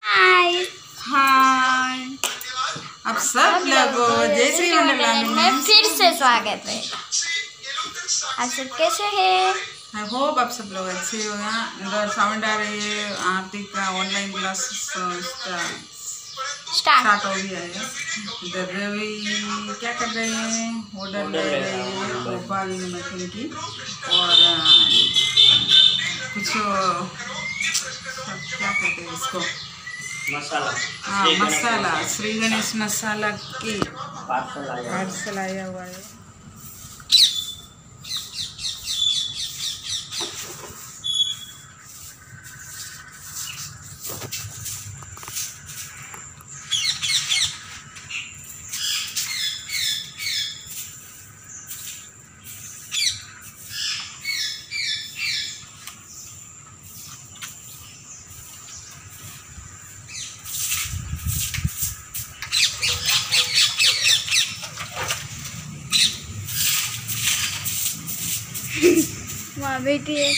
हाय हाय, आप सब लोगों जय श्री मंडल में फिर से स्वागत है। आप सब कैसे हैं? आई होप आप सब लोग अच्छे हो। यहाँ इधर साउंड आ रही है, आरती का ऑनलाइन क्लास स्टार्ट हो गया है। इधर रवि क्या कर रहे हैं, ऑर्डर ले रहे हैं भोपाल मशीन की। और कुछ क्या कहते हैं इसको, मसाला। हाँ मसाला, श्री गणेश मसाला की पार्सल आया हुआ है। वहाँ बेटी है।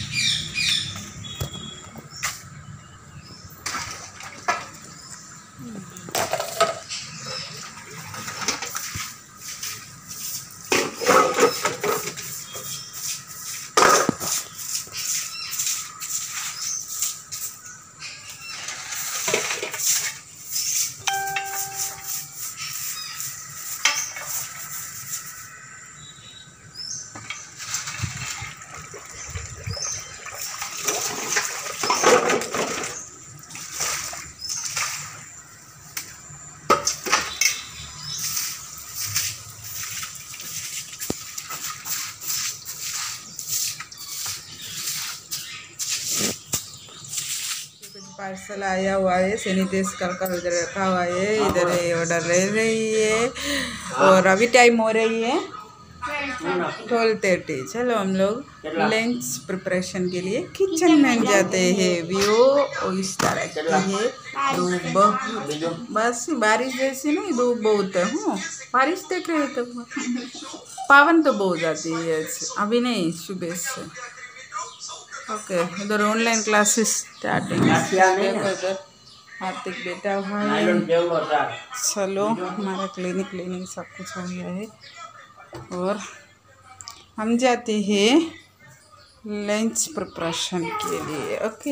पार्सल आया हुआ है, सैनिटाइज कर उधर रखा हुआ है। इधर ऑर्डर ले रही है और अभी टाइम हो रही है 12:30। चलो हम लोग लंच प्रिपरेशन के लिए किचन में जाते हैं। व्यू इस तरह की है, धूप बस बारिश जैसी नहीं, धूप बहुत है। बारिश देख रहे तो पावन तो बहुत जाती है, अभी नहीं सुबह से। ओके इधर ऑनलाइन क्लासेस स्टार्टिंग। इधर हार्दिक बैठा हुआ है। चलो हमारा क्लिनिक सब कुछ हो गया है और हम जाते हैं लंच प्रिपरेशन के लिए। ओके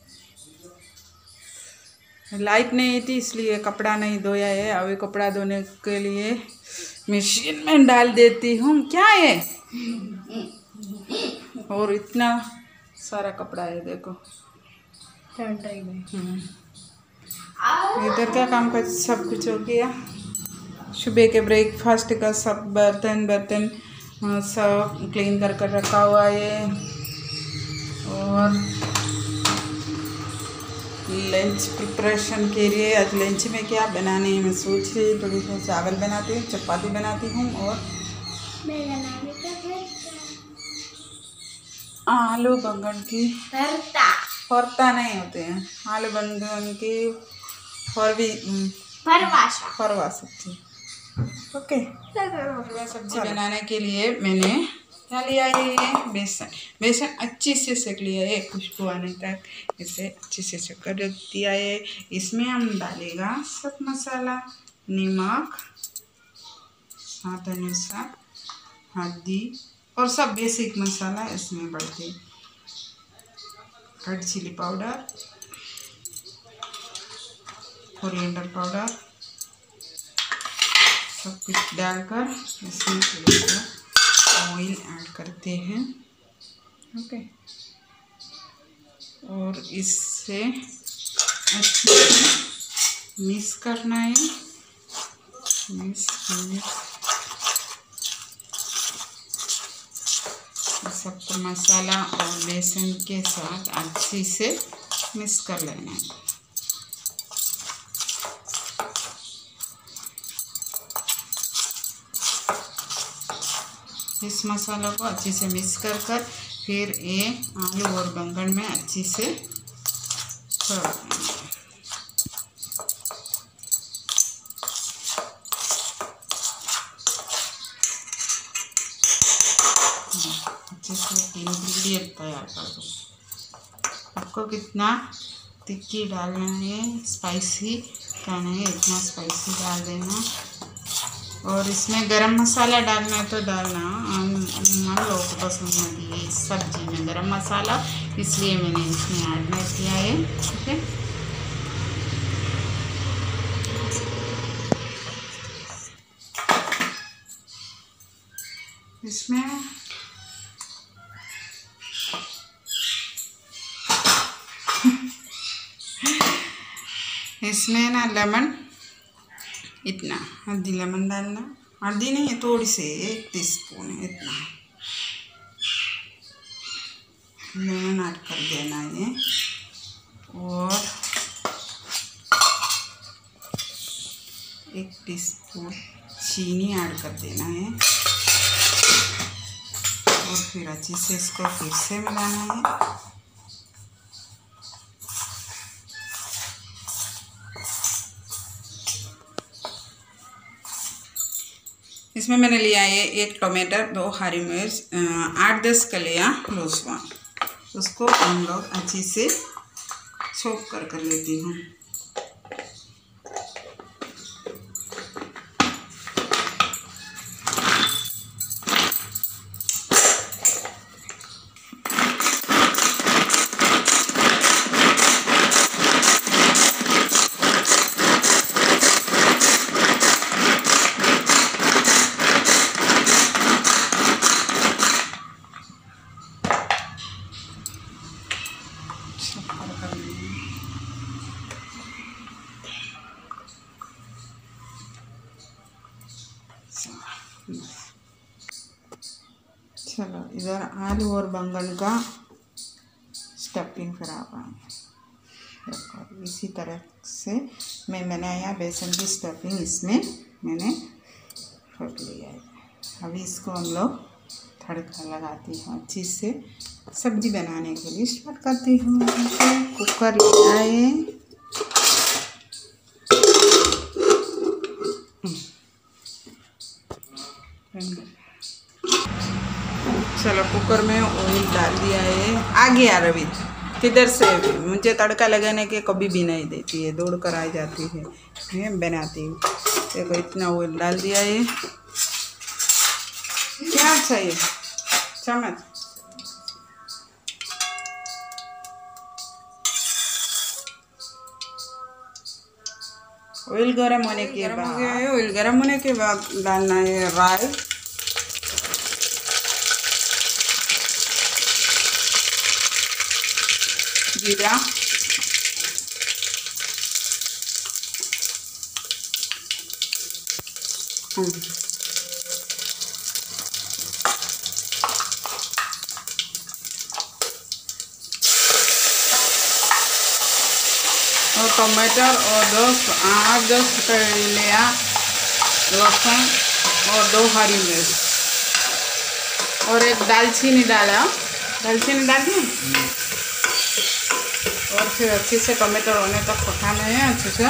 लाइट नहीं थी इसलिए कपड़ा नहीं धोया है। अभी कपड़ा धोने के लिए मशीन में डाल देती हूँ। क्या है और इतना सारा कपड़ा है देखो। इधर का काम का सब कुछ हो गया। सुबह के ब्रेकफास्ट का सब बर्तन सब क्लीन कर रखा हुआ है। और लंच प्रिपरेशन के लिए आज लंच में क्या बनाने मैं सोच रही, थोड़ी सी चावल बनाती हूँ, चपाती बनाती हूँ और आलू बैंगन की भरता नहीं होते हैं, आलू बैंगन की फरवा सब्जी। ओके सब्जी बनाने के लिए मैंने क्या लिया है, ये बेसन अच्छी से सेक लिया है, खुशबू आने तक इसे अच्छे से सेक कर रख दिया है। इसमें हम डालेगा सब मसाला, नमक, स्वाद अनुसार हल्दी और सब बेसिक मसाला इसमें बढ़ते, red chilli powder, coriander powder, सब कुछ डालकर इसमें ऑयल ऐड करते हैं। ओके और इससे अच्छे से मिक्स करना है। मिक्स सब मसाला और बेसन के साथ अच्छे से मिक्स कर लेना है। इस मसाला को अच्छे से मिक्स कर फिर ये आलू और बैंगन में अच्छे से इंग्रेडिएंट तैयार कर दो। आपको कितना तिक्की डालना है, स्पाइसी खाना है, इतना स्पाइसी डाल देना। और इसमें गरम मसाला डालना है तो डालना, हम लोगों को पसंद नहीं है इस सब्जी में गरम मसाला, इसलिए मैंने इसमें ऐड नहीं किया है। ठीक है, इसमें ना लेमन, इतना आधी लेमन डालना, आधी नहीं है थोड़ी से, 1 टीस्पून है इतना लेमन ऐड कर देना है। और 1 टीस्पून चीनी ऐड कर देना है। और फिर अच्छे से इसको फिर से मिलाना है। इसमें मैंने लिया है 1 टमाटर, 2 हरी मिर्च, 8-10 कलियाँ लहसुन, उसको हम लोग अच्छे से चॉप कर लेती हूँ। चलो इधर आलू और बैंगन का स्टफिंग करा पाएंगे। इसी तरह से मैं बनाया बेसन की स्टफिंग, इसमें मैंने रख लिया है। अभी इसको हम लोग तड़का लगाती हूँ अच्छी से, सब्जी बनाने के लिए स्टार्ट करती हूँ। कुकर लिया है, चलो कुकर में ऑयल डाल दिया है। आ गया रवि, किधर से मुझे तड़का लगाने के कभी भी नहीं देती है, दौड़ कर आ जाती है, मैं बनाती हूँ। देखो इतना ऑयल डाल दिया है। क्या चाहिए चम्मच? ऑयल गरम होने के बाद, ऑयल गरम होने के बाद डालना है राई, जीरा, और टमाटर और 8-10 कलियाँ लहसुन और 2 हरी मिर्च और 1 दालचीनी डाला, दालचीनी डाल दी। और फिर अच्छे से टमाटर होने तक पकाना है अच्छे से।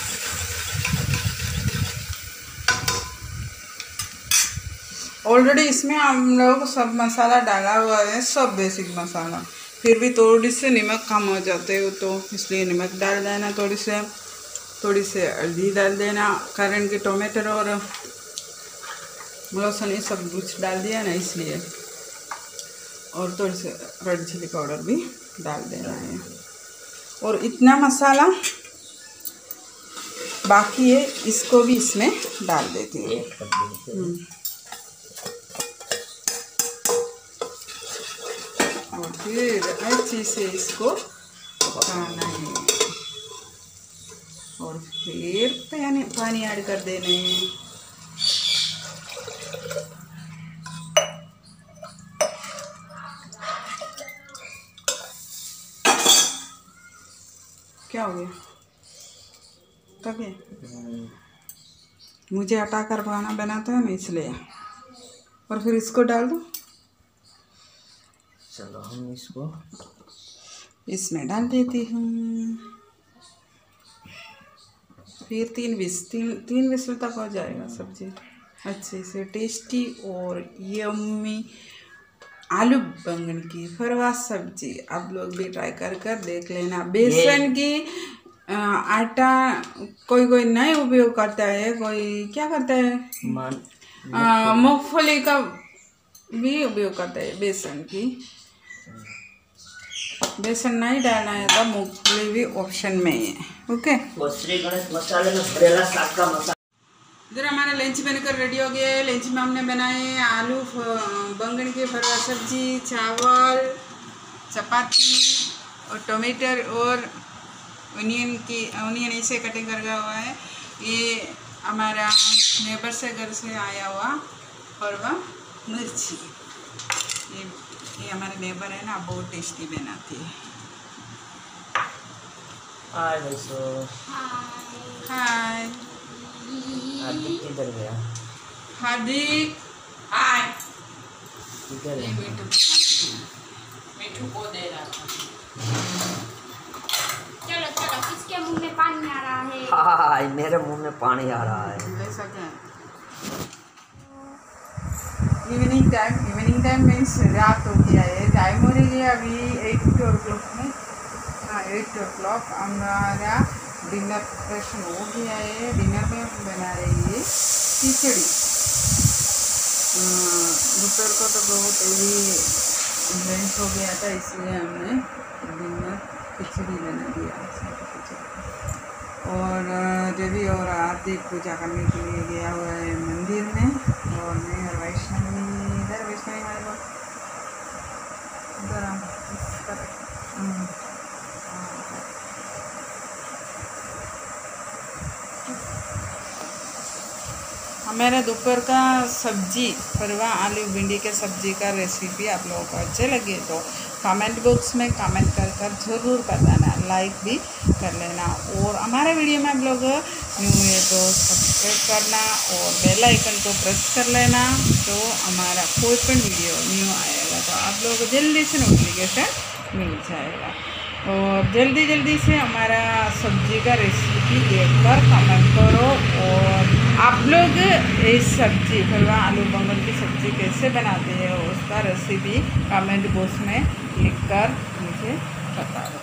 ऑलरेडी इसमें हम लोग सब मसाला डाला हुआ है, सब बेसिक मसाला, फिर भी थोड़ी से नमक कम हो जाते हो तो इसलिए नमक डाल देना, थोड़ी से हल्दी डाल देना, कारण कि टमाटर और लहसुन ये सब कुछ डाल दिया ना इसलिए। और थोड़ी से रेड चिली पाउडर भी डाल देना है। और इतना मसाला बाकी है, इसको भी इसमें डाल देती हूँ। और फिर अच्छे से इसको पकाना है। और फिर पानी ऐड कर देना है। क्या हो गया? तब मुझे हटा कर खाना बनाता है ना इसलिए। और फिर इसको डाल दो। चलो हम इसको इसमें डाल देती हूँ। फिर 3 विसल तक हो जाएगा सब्जी अच्छे से टेस्टी और यम्मी आलू बैंगन की फरवा सब्जी आप लोग भी ट्राई कर कर देख लेना। बेसन की आटा कोई कोई नहीं उपयोग करता है, कोई क्या करता है मूंगफली का भी उपयोग करता है। बेसन की बेसन नहीं डालना है तो मूंगफली भी ऑप्शन में है। ओके, श्री गणेश मसाले में भरेला साग का मसाला। इधर हमारा लंच बनकर रेडी हो गया है। लंच में हमने बनाए आलू बैंगन की फरवा सब्जी, चावल, चपाती और टमाटर और ऑनियन ऐसे कटिंग कर हुआ है। ये हमारा नेबर से घर से आया हुआ फरवा मिर्ची। ये हमारे नेबर है ना, बहुत टेस्टी बनाती है। हाय दोस्तों। हाय हार्दिक किधर गया? हार्दिक हाय। किधर ये है? मीठू को दे रहा था। चलो चलो, किसके मुंह में पानी आ रहा है? हाय, मेरे मुंह में पानी आ रहा है। ले सके इवनिंग टाइम मीन्स रात हो गया है। टाइम हो रही है अभी 8 o'clock में। 8 o'clock हमारा डिनर प्रिपरेशन हो गया है। डिनर में बना रही है खिचड़ी। दोपहर को तो बहुत हेवी लंच हो गया था, इसलिए हमने डिनर खिचड़ी बना दिया। और देवी और हार्दिक पूजा करने के लिए गया हुआ है मंदिर में, और मैं और वैष्णवी इधर हमारे को मेरा दोपहर का सब्जी फरवा आलू भिंडी के सब्जी का रेसिपी आप लोगों को अच्छे लगे तो कमेंट बॉक्स में कमेंट कर ज़रूर बताना, लाइक भी कर लेना। और हमारे वीडियो में आप लोग न्यू है तो सब्सक्राइब करना और बेल आइकन को प्रेस कर लेना, तो हमारा कोई भी वीडियो न्यू आएगा तो आप लोगों को जल्दी से नोटिफिकेशन मिल जाएगा। और जल्दी से हमारा सब्जी का रेसिपी देखकर कमेंट करो। और आप लोग इस सब्जी फरवा आलू बैंगन की सब्ज़ी कैसे बनाते हैं उसका रेसिपी कमेंट बॉक्स में लिखकर मुझे बता दो।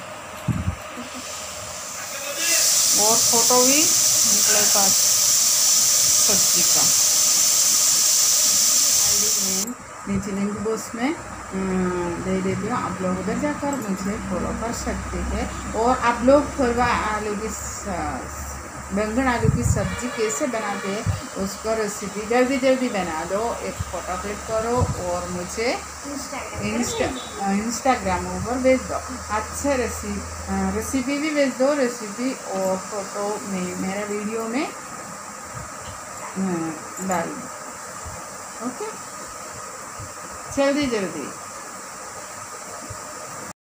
और फोटो भी निकलेगा सब्जी का। नीचे लिंक बॉक्स में दे देती हूँ, आप लोग उधर जाकर मुझे फॉलो कर सकते हैं। और आप लोग फरवा आलू की बैंगन आलू की सब्ज़ी कैसे बनाते हैं उसका रेसिपी जल्दी बना दो। एक फ़ोटो क्लिक करो और मुझे इंस्टाग्राम पर भेज दो। अच्छे रेसिपी भी भेज दो। रेसिपी और फोटो में मेरे वीडियो में डाल दो। ओके, जल्दी